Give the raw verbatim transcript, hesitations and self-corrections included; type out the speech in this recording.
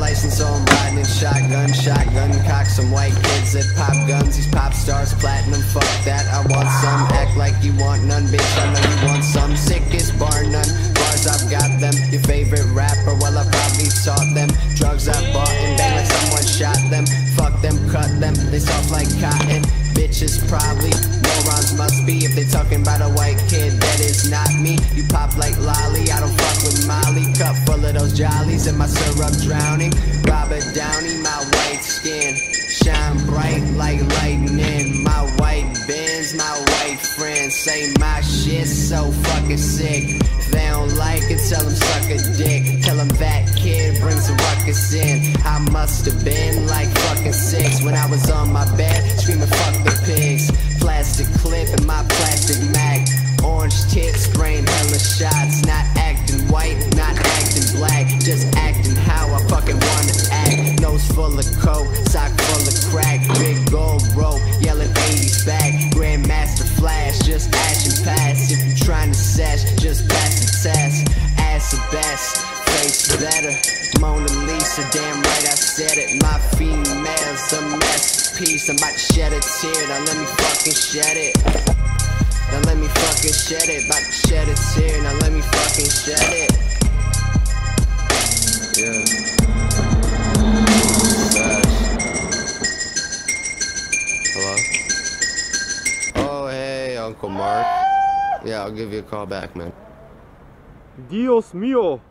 license, so I'm riding in shotgun. Shotgun cock, some white kids that pop guns. These pop stars, platinum, fuck that. I want some, act like you want none, bitch. I know you want some. Sickest bar none. Bars, I've got them. Your favorite rapper, well, I probably taught them. Drugs I bought and bang like someone shot them. Fuck them, cut them, they soft like cotton. Bitches probably, morons must be. If they talking about a white kid, that is not me. You pop like lolly, I don't fuck with Molly. Cup full of those jollies and my syrup drowning. Robert Downey, my white skin shine bright like lightning. My white Benz, my white friends say my shit's so fucking sick. If they don't like it, tell them suck a dick. Tell them that kid brings a ruckus in. I must have been like fucking six when I was on my bed screaming fuck the pigs. Plastic clip in my plastic mag. Orange tip spraying hella shots. Not acting white, not acting black, just acting how I fucking wanna act. Nose full of coke, sock full of crack. Big gold rope, yelling eighties back. Grandmaster flash, just ash and pass. If you trying to sesh, just pass the test. Ass the best, face better. Mona Lisa, damn right I said it. My female's a masterpiece. I'm about to shed a tear, now let me fucking shed it. Now let me fucking shed it. About to shed a tear, now let me fucking shed it. Yeah. Hello? Oh, hey, Uncle Mark. Yeah, I'll give you a call back, man. Dios mío.